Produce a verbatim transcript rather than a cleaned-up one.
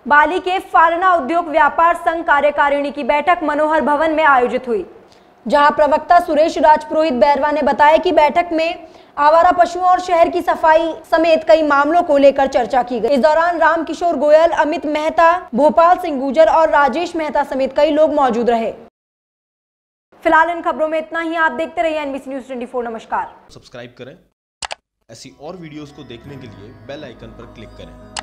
बाली के फालना उद्योग व्यापार संघ कार्यकारिणी की बैठक मनोहर भवन में आयोजित हुई, जहां प्रवक्ता सुरेश राजपुरोहित बैरवा ने बताया कि बैठक में आवारा पशुओं और शहर की सफाई समेत कई मामलों को लेकर चर्चा की गई। इस दौरान रामकिशोर गोयल, अमित मेहता, भोपाल सिंह गुर्जर और राजेश मेहता समेत कई लोग मौजूद रहे। फिलहाल इन खबरों में इतना ही। आप देखते रहिए एनबीसी न्यूज़ चौबीस। नमस्कार। सब्सक्राइब करें। ऐसी और वीडियोस को देखने के लिए बेल आइकन पर क्लिक करें।